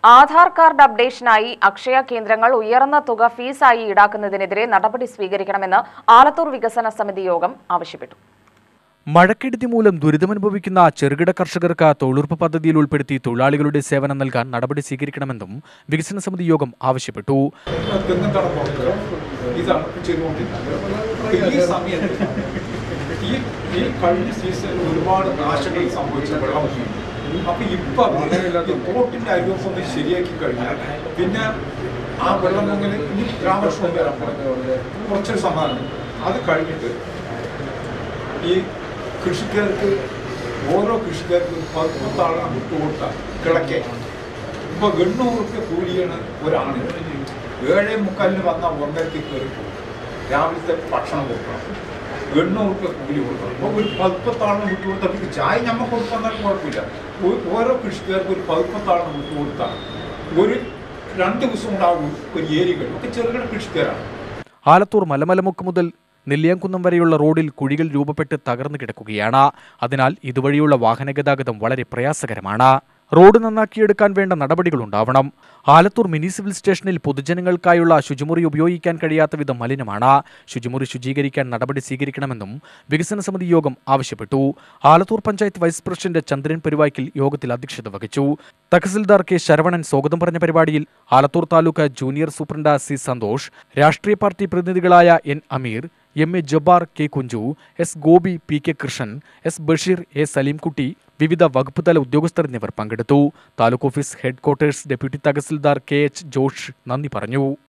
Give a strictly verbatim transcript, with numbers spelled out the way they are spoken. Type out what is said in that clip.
Aadhaar card അപ്ഡേഷനായി Akshaya കേന്ദ്രങ്ങൾ ഉയർന്ന തുക ഫീസായി ഈടാക്കുന്നതിനെതിരെ നടപടി സ്വീകരിക്കണമെന്ന് ആലത്തൂർ വികസന സമിതി യോഗം ആവശ്യപ്പെട്ടു. മഴക്കെടുതി മൂലം ദുരിതമനുഭവിക്കുന്ന ചെറുകിട കർഷകർക്ക് തൊഴിലുറപ്പ് പദ്ധതിയിൽ ഉൾപ്പെടുത്തി തൊഴിലാളികളുടെ സേവനം നൽകാൻ നടപടി സ്വീകരിക്കണമെന്നും വികസന സമിതി യോഗം ആവശ്യപ്പെട്ടു. ഒരുപാട് നാശങ്ങൾ സംഭവിച്ച വെള്ളം അപ്പൊ ഇപ്പൊ തോട്ടിന്റെ അരിവൊക്കെ ശരിയാക്കി കഴിഞ്ഞാൽ പിന്നെ ആ വെള്ളം അങ്ങനെ ഇനി ഗ്രാമക്ഷോഭം വരാൻ പറഞ്ഞു കുറച്ചൊരു സമാധാനം. അത് കഴിഞ്ഞിട്ട് ഈ കൃഷിക്കാർക്ക് ഓരോ കൃഷിക്കാർക്ക് പതിനെട്ടാളെ വിട്ടുകൊടുത്താൽ കിളക്കെ ഇപ്പൊ എണ്ണൂറ് റുപ്യ കൂലിയാണ് ഒരാണ്. ഏഴേ മുക്കാലിന് വന്ന ഒന്നരക്ക് കയറി പോകും. രാവിലത്തെ ഭക്ഷണം കൊടുക്കണം, എണ്ണൂറ് റുപ്യ കൂലി കൊടുക്കണം. അപ്പോൾ ഒരു പതിപ്പത്താളിന് വിട്ടു കൊടുത്താൽ ചായ ഞമ്മക്ക് കൊടുക്കാൻ കുഴപ്പമില്ല. ഓരോ കൃഷിക്കാർക്ക് ഒരു പതിപ്പത്താളിന് വിട്ടു കൊടുത്താൽ ഒരു രണ്ട് ദിവസം ഉണ്ടാകും ഒരു ഏരിയകൾ ഒക്കെ ചെറുകിട കൃഷിക്കാരാണ്. ആലത്തൂർ മലമലമുക്ക് മുതൽ നെല്ലിയാംകുന്നം വരെയുള്ള റോഡിൽ കുഴികൾ രൂപപ്പെട്ട് തകർന്നു കിടക്കുകയാണ്. അതിനാൽ ഇതുവഴിയുള്ള വാഹനഗതാഗതം വളരെ പ്രയാസകരമാണ്. റോഡ് നന്നാക്കിയെടുക്കാൻ വേണ്ട നടപടികളുണ്ടാവണം. ആലത്തൂർ മിനി സിവിൽ സ്റ്റേഷനിൽ പൊതുജനങ്ങൾക്കായുള്ള ശുചിമുറി ഉപയോഗിക്കാൻ കഴിയാത്ത വിധം മലിനമാണ്. ശുചിമുറി ശുചീകരിക്കാൻ നടപടി സ്വീകരിക്കണമെന്നും വികസന സമിതി യോഗം ആവശ്യപ്പെട്ടു. ആലത്തൂർ പഞ്ചായത്ത് വൈസ് പ്രസിഡന്റ് ചന്ദ്രൻ പെരുവായ്ക്കൽ യോഗത്തിൽ അധ്യക്ഷത വഹിച്ചു. തഹസിൽദാർ കെ ശരവണൻ സ്വാഗതം പറഞ്ഞ പരിപാടിയിൽ Alathur taluk junior superintendent C Santhosh, രാഷ്ട്രീയ പാർട്ടി പ്രതിനിധികളായ N Ameer, M A Jabbar, K Kunju, S Gopi, P K Krishnan, S Basheer, A Salimkutty, വിവിധ വകുപ്പ് തല ഉദ്യോഗസ്ഥർ എന്നിവർ പങ്കെടുത്തു. Taluk office head quarters deputy tahsildar K H Josh നന്ദി പറഞ്ഞു.